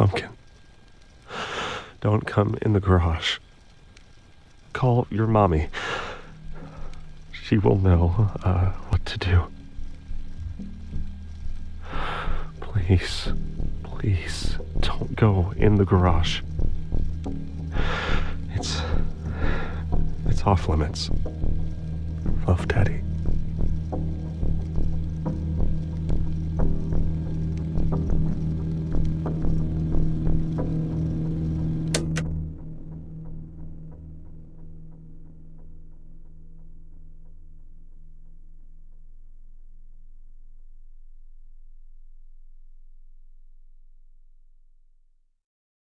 Pumpkin, don't come in the garage. Call your mommy. She will know what to do. Please, please, don't go in the garage. It's off limits. Love, Daddy.